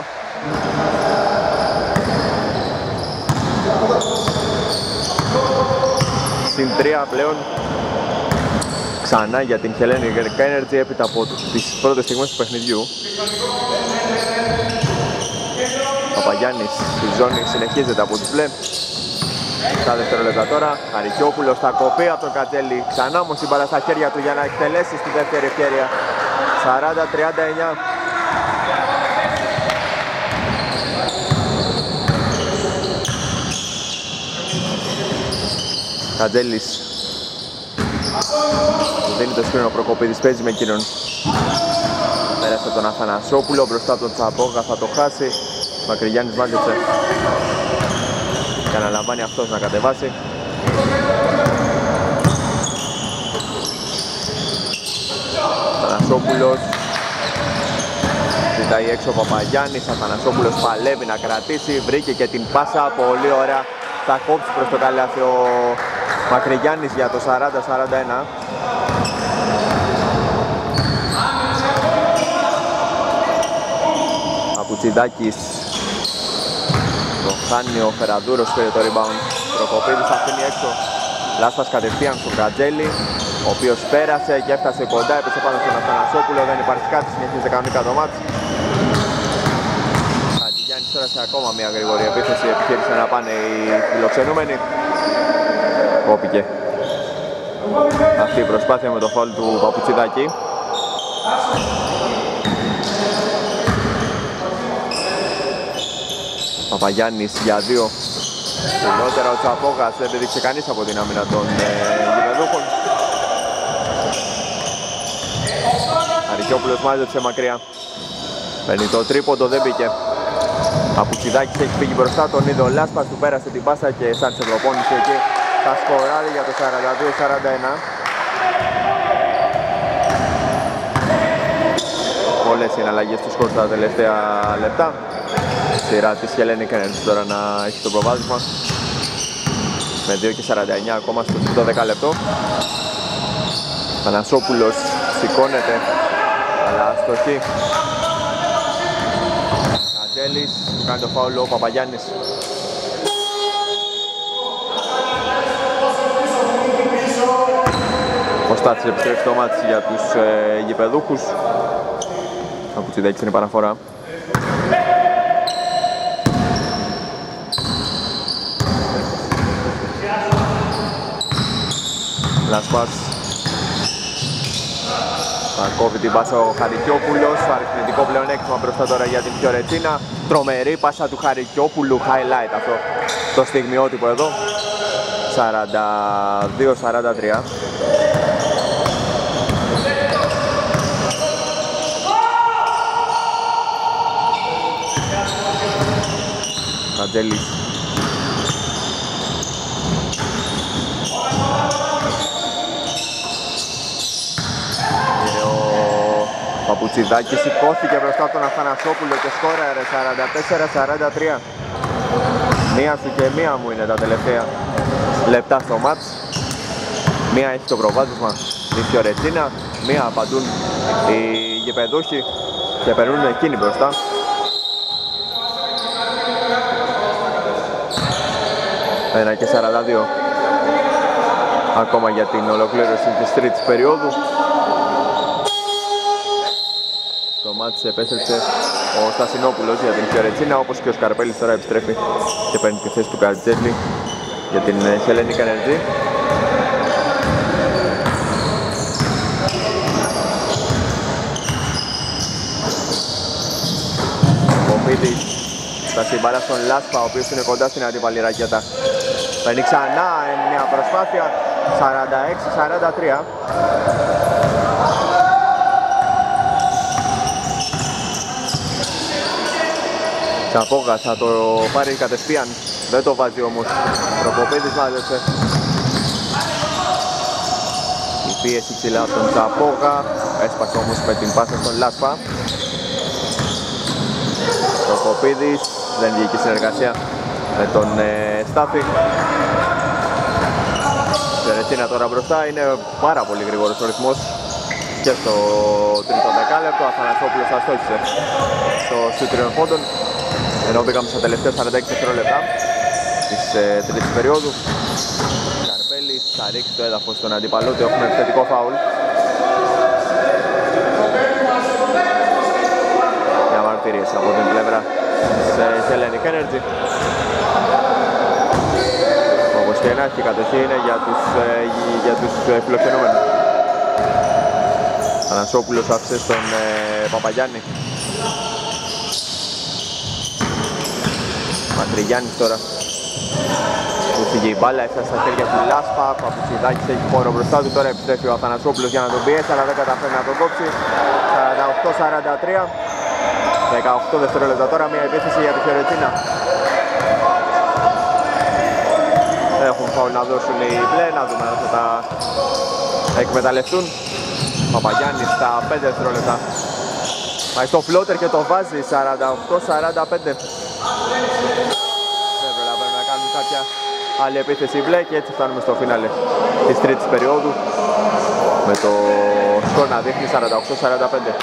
Συν 3 πλέον. Ξανά για την Hellenic Energy έπειτα από τις πρώτες στιγμές του παιχνιδιού. Παπαγιάννης στη ζώνη συνεχίζεται από τους μπλε. Στα δευτερόλεπτα τώρα, Χαρικιόπουλος θα κοπεί από τον Κατζέλη. Ξανά όμως η μπάλα στα χέρια του για να εκτελέσει στη δεύτερη ευκαιρία. 40-39. Κατζέλης δίνει το σκρίνο, ο Προκοπίδης παίζει με εκείνον. Πέρασε τον Αθανασόπουλο μπροστά τον Τσαπόγα, θα το χάσει. Μακρυγιάννης μάζεψε και αναλαμβάνει αυτός να κατεβάσει. Αθανασόπουλος ζητάει έξω ο Παπαγιάννης. Αθανασόπουλος παλεύει να κρατήσει, βρήκε και την πάσα πολύ ωραία. Θα κόψει προς το καλάθι ο Μακρυγιάννης για το 40-41. Απουτσιδάκης το χάνει, ο Φεραδούρος πήρε το rebound. Προκοπίδης αφήνει έξω. Λάσπας κατευθείαν στον Κατζέλη, ο οποίος πέρασε και έφτασε κοντά, έπεσε πάνω στον Αθανασόπουλο, δεν υπάρχει κάτι, συνεχίζεται κανονικά το μάτς. Χατζηγιάννης τώρα σε ακόμα μια γρήγορη επίθεση, επιχείρησε να πάνε οι φιλοξενούμενοι. Κόπηκε αυτή η προσπάθεια με το φάουλ του Παπουτσιδάκη. Παπαγιάννης για δύο. Συνότερα ο Τσαπόγας, δεν έδειξε κανείς από την άμυνα των γηπεδούχων. Χαρικιόπουλος μάζεψε μακριά. Παίρνει το τρίποντο, δεν μπήκε. Απουτσιδάκης έχει φύγει μπροστά, τον είδε ο Λάσπας, του πέρασε την πάσα και σαν σε προπόνηση εκεί θα σκοράρει για το 42-41. Πολλές είναι αλλαγές του σκορ στα τελευταία λεπτά. Σειρά της Hellenic Energy τώρα να έχει το προβάδισμα με 2:49 ακόμα στο 12 λεπτό. Πανασόπουλος σηκώνεται αλλά αστοχή. Κατζέλης, του κάνει το φάουλο ο Παπαγιάννης. Ο Στάθης επιστρέφει το μάτι για τους γηπεδούχους. Από τη δέξη είναι η παραφορά. Λασπάς θα κόβει την πάσα ο Χαρικιόπουλος. Αριθμητικό πλεονέκτημα μπροστά τώρα για την Φιωρεντίνα. Τρομερή πάσα του Χαρικιόπουλου, highlight αυτό το στιγμιότυπο εδώ. 42-43. Κατζέλης. Παπουτσιδάκης σηκώθηκε μπροστά από τον Αθανασόπουλο και σκόραρε 44-43. Μία σου και μία μου είναι τα τελευταία λεπτά στο μάτς. Μία έχει το προβάδισμα η Φιωρεντίνα, μία απαντούν οι γηπεδούχοι και περνούν εκείνοι μπροστά. Ένα και 42 ακόμα για την ολοκλήρωση της τρίτης περίοδου. Στο μάτς επέστρεψε ο Στασινόπουλος για την Φιωρεντίνα, όπως και ο Σκαρπέλης τώρα επιστρέφει και παίρνει τη θέση του Κατζέλη για την Hellenic Energy. Κοπίδης θα συμπαρά στον Λάσπα, ο οποίος είναι κοντά στην αντίπαλη ρακέτα. Παίρνει ξανά μια προσπάθεια, 46-43. Τσαπόγας θα το πάρει κατευθείαν, δεν το βάζει όμως. Προκοπίδης μάζεψε. Η πίεση ψηλά από τον Τσαπόγα, έσπασε όμως με την πάσα στον Λάσπα. Προκοπίδης, δεν βγήκε συνεργασία με τον Στάθη. Φιωρεντίνα τώρα μπροστά, είναι πάρα πολύ γρήγορος ο ρυθμός. Και στο τρίτο δεκάλεπτο, Αθανασόπουλος αστόχησε στο σουτ τριών πόντων. Ενώ μπήκαμε στα τελευταία 46 δευτερόλεπτα της τρίτης περίοδου. Καρπέλης θα ρίξει το έδαφος στον αντίπαλό του, έχουμε επιθετικό φάουλ. Διαμαρτυρίες από την πλευρά της Hellenic Energy. Ο Και να έχει κατοχή είναι για τους φιλοξενούμενους. Ανασόπουλος άφησε στον Παπαγιάννη. Μακρυγιάννης τώρα. Του φύγε η μπάλα, έφτασε στα χέρια του Λάσπα. Παπουτσιδάκης έχει χώρο μπροστά του. Τώρα επιστρέφει ο Αθανασόπουλος για να τον πιέσει, αλλά δεν καταφέρει να τον κόψει. 48-43. 18 δευτερόλεπτα τώρα, μια επίθεση για τη Φιωρεντίνα. Έχουν φάουλ να δώσουν οι μπλε, να δούμε αν θα τα εκμεταλλευτούν. Παπαγιάννης στα 5 δευτερόλεπτα. Πάει στο φλότερ και το βάζει, 48-45. Δεν πρέπει να κάνουν κάποια άλλη επίθεση μπλε και έτσι φτάνουμε στο φίναλε της τρίτης περίοδου με το σκορ να δείχνει 48-45.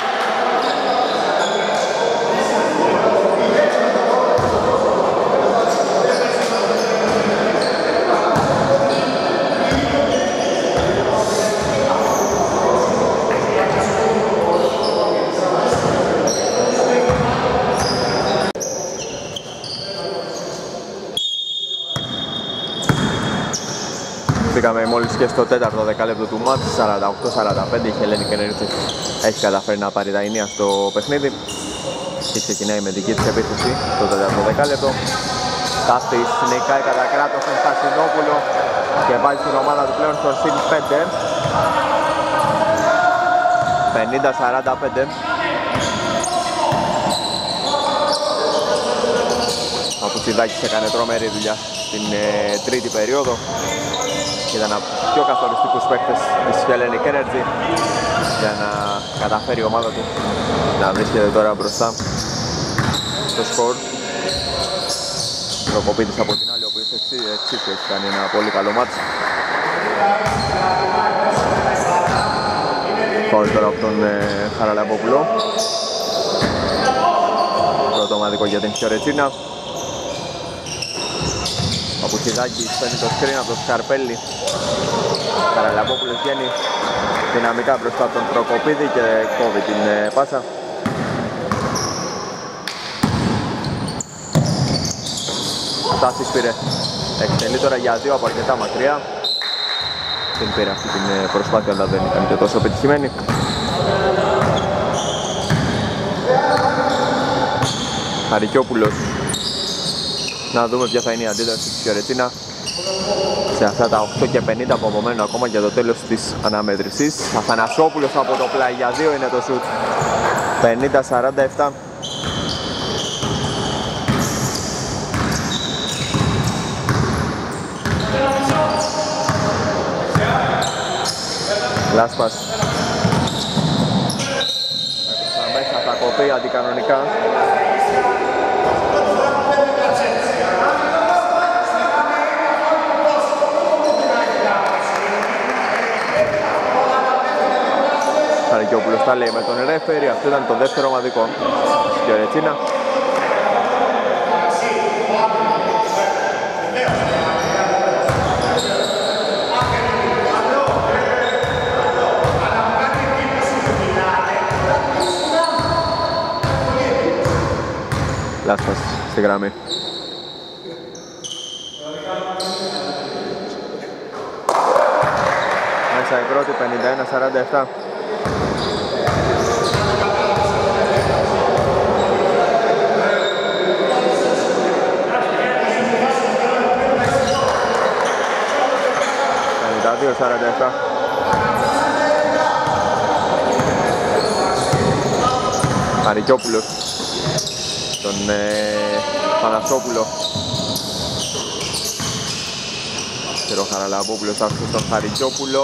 Πήγαμε μόλις και στο τέταρτο δεκάλεπτο του μάτς, 48-45, η Hellenic Energy έχει καταφέρει να πάρει τα ηνία στο παιχνίδι και ξεκινάει με δική της επίθεση το τέταρτο δεκάλεπτο. Τάστης νικάει κατά κράτος στον Στασινόπουλο και βάζει την ομάδα του πλέον στο συν 5. 50-45. Ο Πουτσιδάκης έκανε τρομερή δουλειά στην τρίτη περίοδο και ήταν από τους πιο καθοριστικούς παίκτες της Hellenic Energy για να καταφέρει η ομάδα του να βρίσκεται τώρα μπροστά στο σκορ. Προκοπίτης από την άλλη, ο οποίος εξίσου έχει κάνει ένα πολύ καλό μάτς. Φάουλ τώρα από τον Χαραλαμπόπουλο. Πρώτο ομαδικό για την Φιωρεντίνα. Ο Πουτσιδάκης παίρνει το σκριν από τον Σκαρπέλη. Χαραλαμπόπουλος βγαίνει δυναμικά μπροστά από τον Προκοπίδη και κόβει την πάσα. Στάσης πήρε, εκτελεί τώρα για 2 από αρκετά μακριά. Δεν πήρε αυτή την προσπάθεια, αλλά δεν ήταν και τόσο πετυχημένη. Χαρικιόπουλος. Να δούμε ποια θα είναι η αντίδραση της Φιωρεντίνα σε αυτά τα 8 και 50 που απομένουν ακόμα για το τέλος της αναμέτρησης. Αθανασόπουλος από το πλάι για 2 είναι το σουτ. 50-47. Λάσπας. Μέσα θα κοπεί αντικανονικά. Χαρικιόπουλος τα λέει με τον ρέφερι, αυτό ήταν το δεύτερο ομαδικό στη Φιωρεντίνα. Λάσπας στη γραμμή. Μέσα η πρώτη, 51-47. Χαρικιόπουλος τον Πανασόπουλο και ο Χαραλαμπόπουλος άφησε στον Χαρικιόπουλο.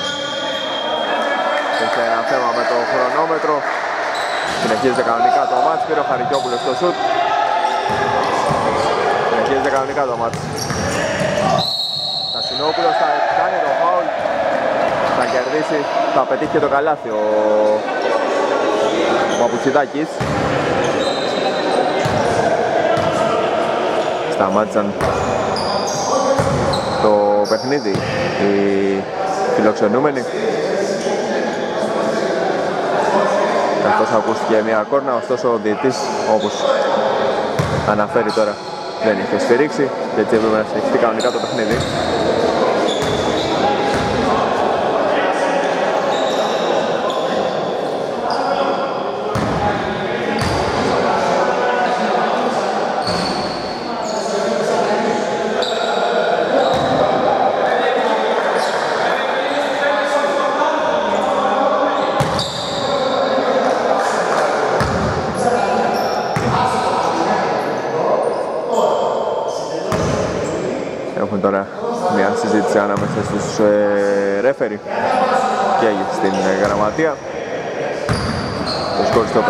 Είχε ένα θέμα με το χρονόμετρο. Συνεχίζεται κανονικά το μάτς, πήρε ο Χαρικιόπουλος στο σουτ. Συνεχίζεται κανονικά το μάτς. Στασινόπουλος θα κάνει το φάουλ, θα κερδίσει, θα πετύχει και το καλάθι ο Παπουτσιδάκης. Σταμάτησαν το παιχνίδι οι φιλοξενούμενοι, καθώς ακούστηκε μια κόρνα, ωστόσο ο διαιτής, όπως αναφέρει τώρα δεν είχε στηρίξει και έτσι έπρεπε να συνεχιστεί κανονικά το παιχνίδι. Έχουμε τώρα μια συζήτηση ανάμεσα στους ρέφερι και στην γραμματεία. Το σκορ στο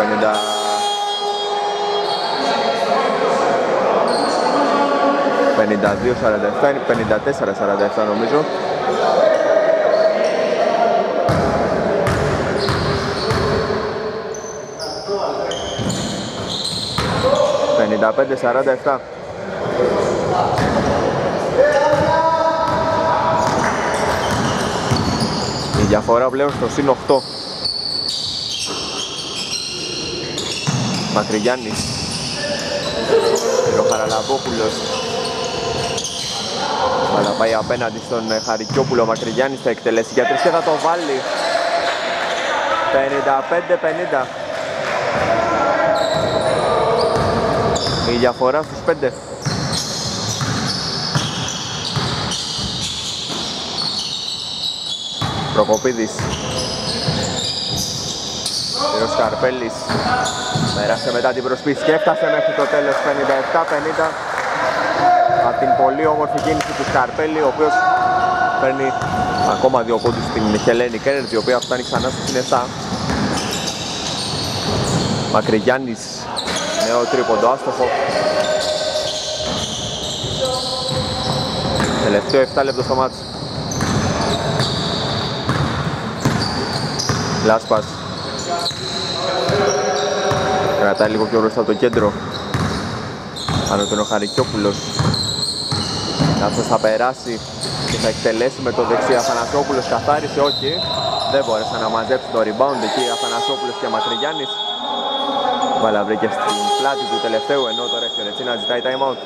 52-47, είναι 54-47 νομίζω. «55-47». Η διαφορά πλέον στο συν 8. Μακρυγιάννης, ο Χαραλαμπόπουλος, αλλά πάει απέναντι στον Χαρικιόπουλο. Μακρυγιάννης θα εκτελέσει για 3 και θα το βάλει. 55-50. Η διαφορά στους 5. Προκοπίδης, ο Σκαρπέλης πέρασε μετά την προσπίση και έφτασε μέχρι το τέλος. 57-50 από την πολύ όμορφη κίνηση του Σκαρπέλη, ο οποίος παίρνει ακόμα 2 πόντους στην Hellenic Energy, η οποία φτάνει ξανά στο συν 7. Μακρυγιάννης, νέο τρίποντο άστοχο. Τελευταίο 7 λεπτό στο μάτς. Λάσπας κρατάει λίγο πιο μπροστά το κέντρο. Άνω τον ο Χαρικιόπουλος. Αυτός θα περάσει και θα εκτελέσει με το δεξί. Αθανασόπουλος καθάρισε, όχι. Δεν μπόρεσε να μαζέψει το rebound εκεί. Αθανασόπουλος και Μακρυγιάννης. Βάλα βρήκε στην πλάτη του τελευταίου, ενώ τώρα έχει ο Ρετσίνα ζητάει time out.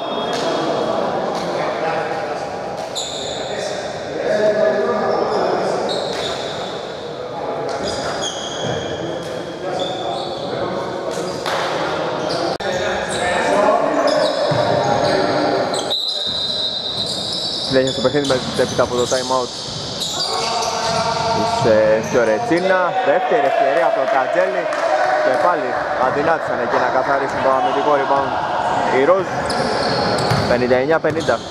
Συνέχεια στο παιχνίδι έπειτα από το time out της Φιωρετσίνα. Δεύτερη ευκαιρία από τον Κατζέλη και πάλι αδυνάτησαν εκεί να καθαρίσουν το αμυντικό rebound οι Ροζ. 59-50.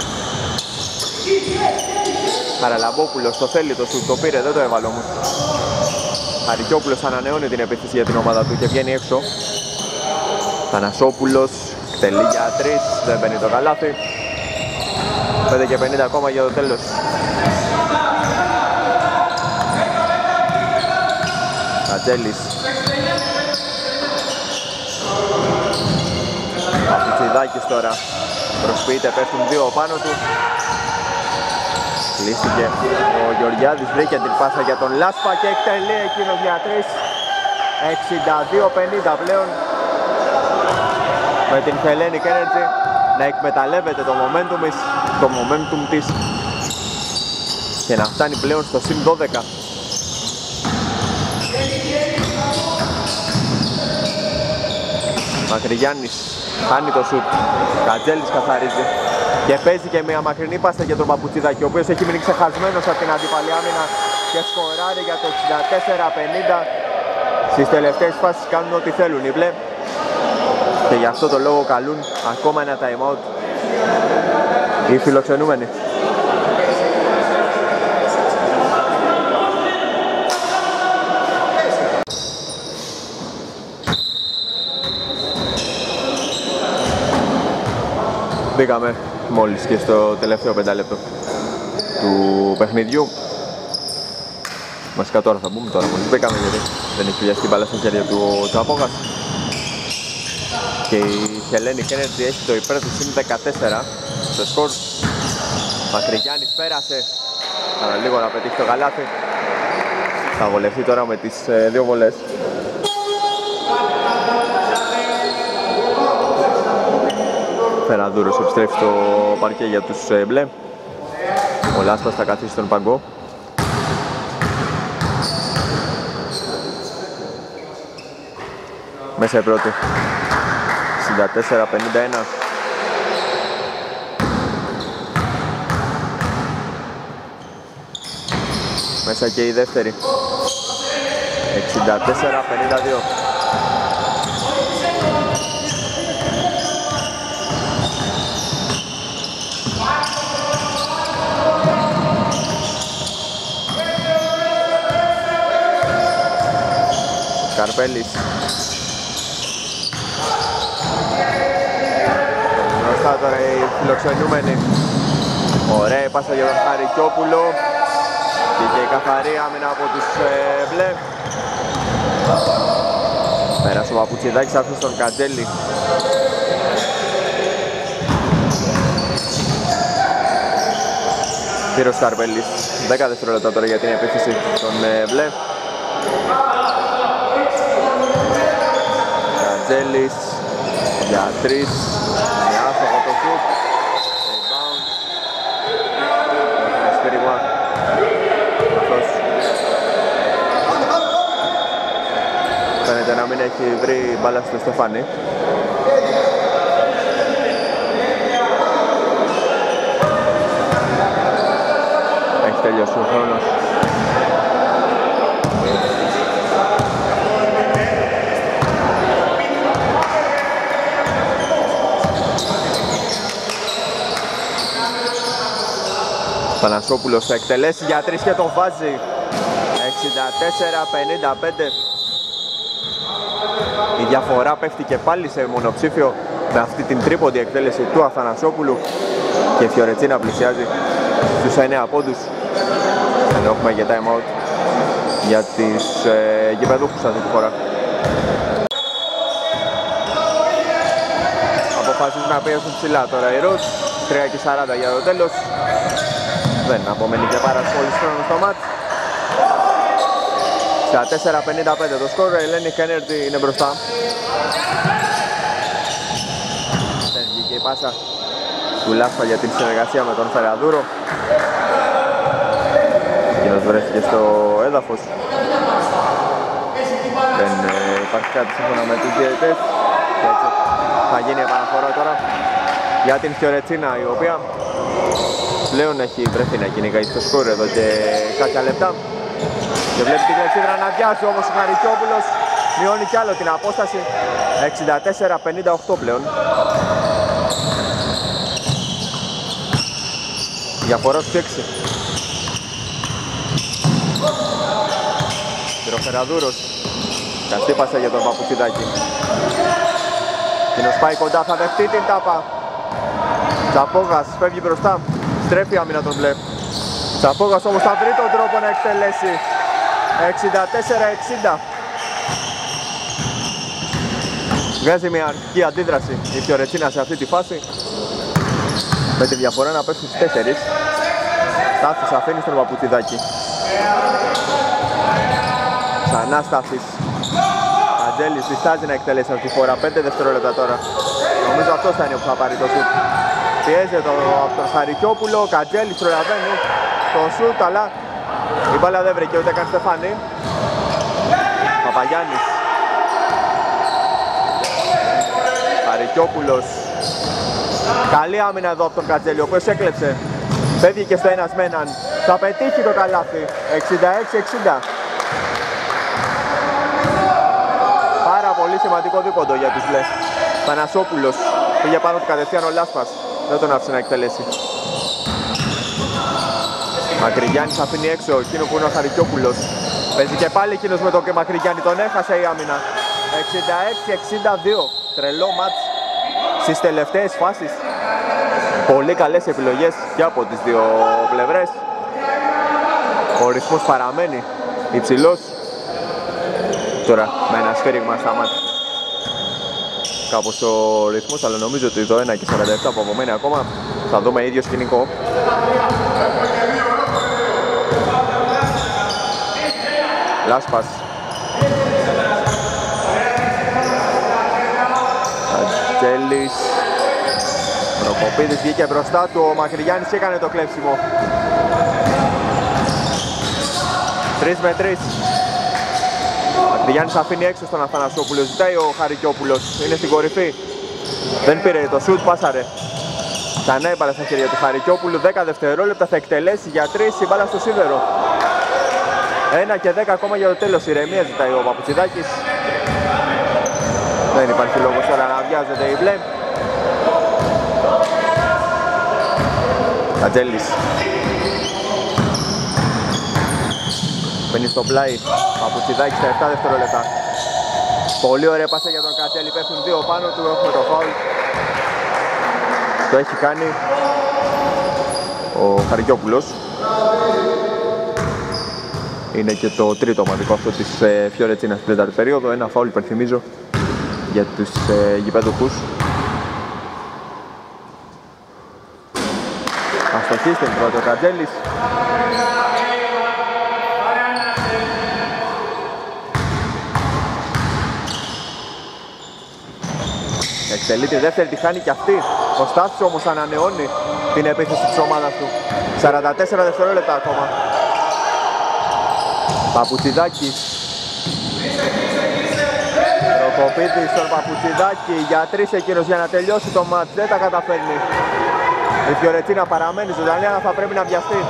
Χαραλαμπόπουλος το θέλει το σουτ, το πήρε, δεν το έβαλε όμως. Χαρικιόπουλος ανανεώνει την επίθεση για την ομάδα του και βγαίνει έξω. Θανασόπουλος τελεί για 3, δεν μπαίνει το καλάθι. 5 και 50 ακόμα για το τέλος. Κατζέλης. Παπουτσιδάκης τώρα. Προσποιείται, πέφτουν 2 πάνω του. Κλείστηκε ο Γεωργιάδης, βρήκε την πάσα για τον Λάσπα και εκτελεί εκείνος για 3. 62-50 πλέον. Με την Hellenic Energy να εκμεταλλεύεται το momentum της και να φτάνει πλέον στο συν 12. Μακρυγιάννης χάνει το σουτ, Κατζέλης καθαρίζει και παίζει και μια μακρινή πάσα για τον Παπουτσιδάκη, ο οποίος έχει μείνει ξεχασμένος από την αντίπαλη άμυνα και σκοράρει για το 64-50. Στις τελευταίες φάσεις κάνουν ό,τι θέλουν οι μπλε και γι' αυτό το λόγο καλούν ακόμα ένα time out οι φιλοξενούμενοι. Μπήκαμε μόλις και στο τελευταίο 5 λεπτό του παιχνιδιού. Βασικά τώρα θα μπούμε, τώρα μόλις μπήκαμε γιατί δεν έχει πιάσει την μπάλα στα χέρια του ο Τσαπόγας. Και η Hellenic Energy έχει το υπέρ του συν 14 στο σκορ. Μακρυγιάννης πέρασε, αλλά λίγο να πετύχει το καλάθι. Θα βολευτεί τώρα με τις 2 βολές. Φεραδούρος επιστρέφει στο παρκέ για τους μπλε. Ο Λάσπας θα καθίσει στον παγκό. Μέσα η πρώτη. 64-51. Μέσα και η δεύτερη. 64-52. Καρπέλης. Μπροστά τώρα οι φιλοξενούμενοι. Ωραία η πάσα για τον Χαρικιόπουλο. Και η καθαρή άμυνα από τους μπλε. Πέρασε ο Παπουτσιδάκης, άφησε στον Κατζέλη. Πήρος Καρπέλης. 10 δευτερόλεπτα τώρα για την επίθεση των μπλε. Κατζέλης για 3. Με άστοχο το σουτ. Rebound. Έχουμε σφύριγμα. Αυτός φαίνεται να μην έχει βρει μπάλα στο Στεφάνι. Έχει τελειώσει ο χρόνος. Πανασόπουλος θα εκτελέσει για 3 και το βάζει. 64-55. Η διαφορά πέφτει και πάλι σε μονοψήφιο με αυτή την τρίποντη εκτέλεση του Αθανασόπουλου και η Φιωρετσίνα πλησιάζει στους 9 πόντους. Ενώ έχουμε και time out για τις γηπεδούχους αυτή τη φορά. Αποφασίζουν να πιέσουν ψηλά τώρα οι Ρους. 3 και 40 για το τέλος. Δεν απομένει και πάρα πολύ χρόνο στο μάτς. Στα 4-55 το σκορ, η Hellenic Energy είναι μπροστά. Δεν βγήκε η πάσα του Λάσπα για την συνεργασία με τον Φεραδούρο. Εκείνος βρέθηκε στο έδαφος. Δεν υπάρχει κάτι σύμφωνα με τους διαιτητές. Και έτσι θα γίνει επαναφορά τώρα για την Φιωρετσίνα, η οποία πλέον έχει βρεθεί να κυνηγάει στο σκορ εδώ και κάποια λεπτά. Και βλέπει την κλεψίδρα να αδειάζει, όμως ο Χαρικιόπουλος μειώνει κι άλλο την απόσταση. 64-58 πλέον. Διαφορά στους 6. Πυροφεραδούρος. Καστή πάσα για τον Παπουτσιδάκη. Κοινός πάει κοντά, θα δεχτεί την τάπα. Τσαπόγας φεύγει μπροστά. Στρέφει άμυνα τον μπλε. Τσαπόγας όμως θα βρει τον τρόπο να εκτελέσει. 64-60. Βγάζει μια αρχική αντίδραση η Φιωρετσίνα σε αυτή τη φάση. Με τη διαφορά να πέφτει στις 4. Στάθης αφήνει στον Παπουτσιδάκη. Ξανά Στάθης. Αντζέλης διστάζει να εκτελέσει αυτή τη φορά. 5 δευτερόλεπτα τώρα. Νομίζω αυτός θα είναι που θα πάρει το σουτ. Πιέζεται από τον Χαρικιόπουλο. Κατζέλης προλαβαίνει το σουτ, αλλά η μπάλα δεν βρήκε ούτε καν Στεφάνι. Παπαγιάννης. Χαρικιόπουλος. Καλή άμυνα εδώ από τον Κατζέλη, ο οποίος έκλεψε. Φεύγει και στο ένας με έναν. Θα πετύχει το καλάθι. 66-60. Πάρα πολύ σημαντικό δίποντο για τους μπλε. Πανασόπουλος. Πήγε πάνω του κατευθείαν ο Λάσπας. Δεν τον άφησε να εκτελέσει. Μακρυγιάννης αφήνει έξω εκείνο που είναι ο Χαρικιόπουλος. Παίζει και πάλι εκείνος με τον και Μακρυγιάννη. Τον έχασε η άμυνα. 66-62. Τρελό μάτς στις τελευταίες φάσεις. Πολύ καλές επιλογές και από τις δύο πλευρές. Ο ρυθμός παραμένει υψηλός. Τώρα με ένα σφύριγμα στα μάτια. Κάπως ο ρυθμός, αλλά νομίζω ότι το 1 και 47 που απομένει ακόμα θα δούμε ίδιο σκηνικό. Λάσπας. Αντζέλης. Προκοπίδης βγήκε μπροστά του, ο Μακρυγιάννης έκανε το κλέψιμο. 3 με 3. Ο Μακρυγιάννης αφήνει έξω στον Αθανασόπουλο, ζητάει ο Χαρικιόπουλος, είναι στην κορυφή. Δεν πήρε το σουτ, πάσαρε. Ξανά η μπάλα στα χέρια του Χαρικιόπουλου, 10 δευτερόλεπτα θα εκτελέσει για 3, η μπάλα στο σίδερο. 1 και 10 ακόμα για το τέλος, ηρεμία ζητάει ο Παπουτσιδάκης. Δεν υπάρχει λόγος τώρα να βιάζεται η μπλε. Κατζέλης μπαίνει στο πλάι, Παπουτσιδάκης στα 7 δευτερόλεπτα. Πολύ ωραία πάσα για τον Κατζέλη, πέφτουν 2 πάνω του, έχουμε το φάουλ. Το έχει κάνει ο Χαρικιόπουλος. Είναι και το τρίτο ομαδικό αυτό της Φιωρετσίνας στην τέταρτη περίοδο. Ένα φάουλ, υπενθυμίζω, για τους γηπέδουχους. Αστοχή στην πρώτη ο Κατζέλης. Εκτελεί τη δεύτερη, τη χάνει και αυτή. Ο Στάθης όμως ανανεώνει την επίθεση της ομάδας του. 44 δευτερόλεπτα ακόμα. Παπουτσιδάκης. Προκοπίδης στον Παπουτσιδάκη για 3 εκείνος για να τελειώσει το μάτς. Δεν τα καταφέρνει. Η Φιωρετσίνα παραμένει ζωντανή, αλλά θα πρέπει να βιαστεί.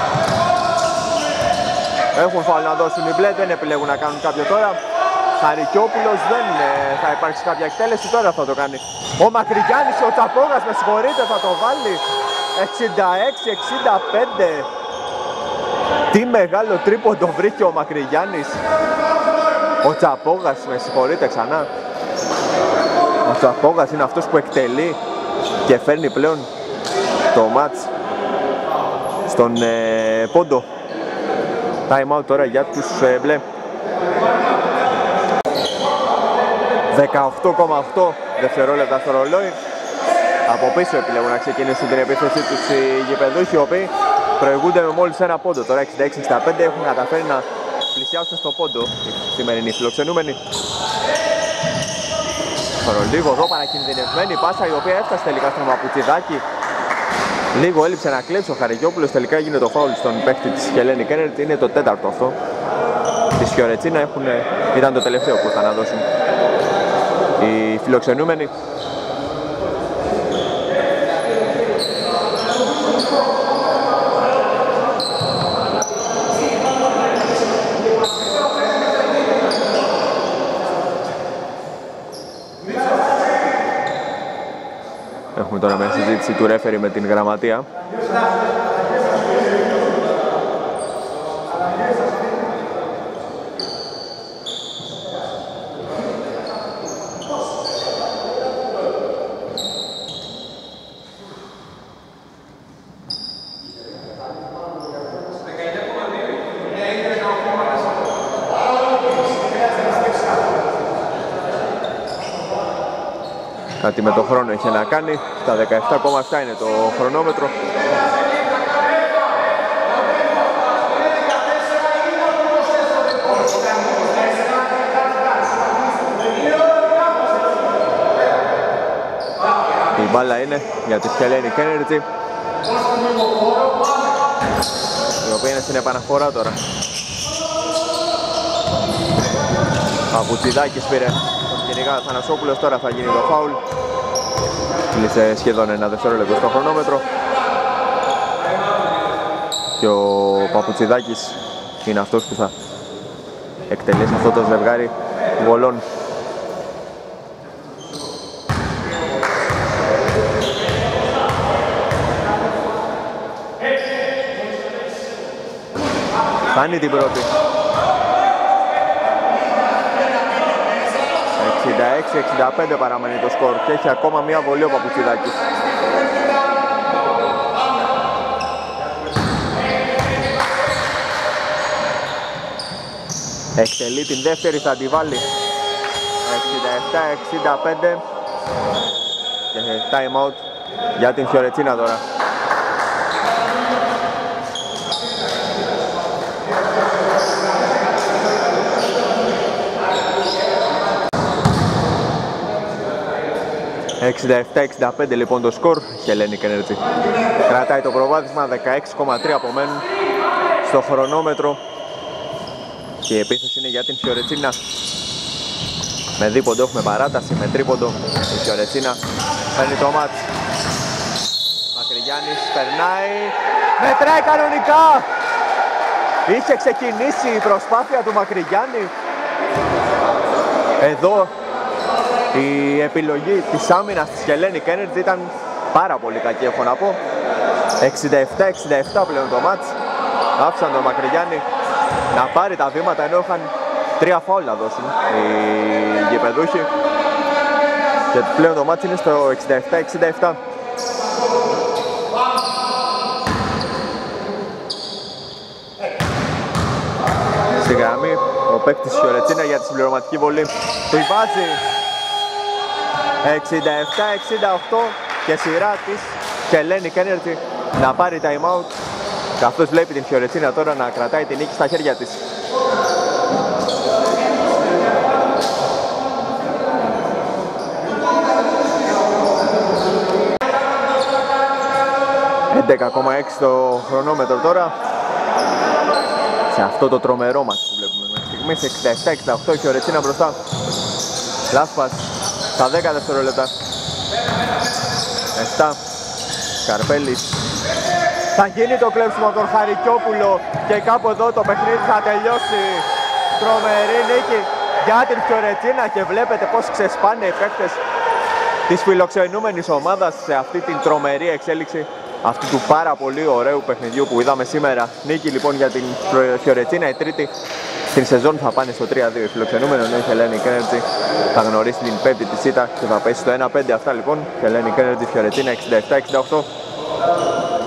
Έχουν φάουλ να δώσουν οι μπλε, δεν επιλέγουν να κάνουν κάποιο τώρα. Χαρικιόπουλος, δεν θα υπάρξει κάποια εκτέλεση, τώρα θα το κάνει. Ο Μακρυγιάννης, ο Τσαπόγας, με συγχωρείτε, θα το βάλει. 66-65. Τι μεγάλο τρίποντο βρήκε ο Μακρυγιάννης. Ο Τσαπόγας, με συγχωρείτε ξανά. Ο Τσαπόγας είναι αυτός που εκτελεί και φέρνει πλέον το μάτς στον πόντο. Time out τώρα για τους μπλε. 18,8 δευτερόλεπτα στο ρολόι. Από πίσω επιλέγουν να ξεκινήσουν την επίθεση τους οι γηπεδούχοι, οι οποίοι προηγούνται με μόλις ένα πόντο. Τώρα 66-65 έχουν καταφέρει να πλησιάσουν στο πόντο οι σημερινοί φιλοξενούμενοι. Λίγο εδώ παρακινδυνευμένη πάσα, η οποία έφτασε τελικά στον Παπουτσιδάκη. Λίγο έλειψε να κλέψει ο Χαρικιόπουλος, τελικά έγινε το φάουλ στον παίκτη της Χελένη Κένερτ. Είναι το τέταρτο αυτό της Φιωρετσίνα, ήταν το τελευταίο που είχαν να δώσουν οι φιλοξενούμενοι. Έχουμε τώρα μια συζήτηση του ρέφερι με την γραμματεία. Κάτι με το χρόνο είχε να κάνει. Στα 17,7 είναι το χρονόμετρο. Η μπάλα είναι για τη Χελένη Κένερτζη, η οποία είναι στην επαναφορά τώρα. Παπουτσιδάκης πήρε τον κυνηγά Θανασόπουλος, τώρα θα γίνει το φάουλ. Κλείσε σχεδόν ένα δευτερόλεπτο στο χρονόμετρο. Και ο Παπουτσιδάκης είναι αυτός που θα εκτελέσει αυτό το ζευγάρι βολών. Κάνει την πρώτη. 66-65 παραμένει το σκορ και έχει ακόμα μία βολή ο Παπουτσιδάκης. Εκτελεί την δεύτερη, θα τη βάλει. 67-65 και time out για την Φιωρετσίνα τώρα. 67-65 λοιπόν το σκορ. Hellenic Energy κρατάει το προβάδισμα, 16,3 απομένουν στο χρονόμετρο και η επίθεση είναι για την Φιωρετσίνα. Με δίποντο έχουμε παράταση, με τρίποντο η Φιωρετσίνα παίρνει το μάτς. Μακρυγιάννης περνάει, μετράει κανονικά. Είχε ξεκινήσει η προσπάθεια του Μακρυγιάννη. Εδώ η επιλογή της άμυνας της Hellenic Energy ήταν πάρα πολύ κακή, έχω να πω. 67-67 πλέον το μάτς. Άφησαν τον Μακρυγιάννη να πάρει τα βήματα, ενώ είχαν 3 φάουλ να δώσουν οι γηπεδούχοι. Και πλέον το μάτς είναι στο 67-67. Στη γραμμή ο παίκτης Φιωρετσίνα για τη συμπληρωματική βολή. Του βάζει 67-68 και σειρά της Hellenic Energy να πάρει time out, καθώς βλέπει την Φιωρετσίνα τώρα να κρατάει την νίκη στα χέρια της. 11,6 το χρονόμετρο τώρα. Σε αυτό το τρομερό μας που βλέπουμε μέχρι στιγμής. 67-68 η Φιωρετσίνα μπροστά. Λάσπας στα 10 δευτερόλεπτα. 7. Καρπέλης. Θα γίνει το κλέψιμο από τον Χαρικιόπουλο και κάπου εδώ το παιχνίδι θα τελειώσει. Τρομερή νίκη για την Φιωρετσίνα και βλέπετε πως ξεσπάνε οι παίκτες της φιλοξενούμενης ομάδας σε αυτή την τρομερή εξέλιξη αυτού του πάρα πολύ ωραίου παιχνιδιού που είδαμε σήμερα. Νίκη λοιπόν για την Φιωρετσίνα, η τρίτη στην σεζόν. Θα πάνε στο 3-2 η φιλοξενούμενη, ενώ η Hellenic Energy θα γνωρίσει την πέμπτη της ήττα και θα πέσει στο 1-5. Αυτά λοιπόν, Hellenic Energy Φιωρετσίνα 67-68.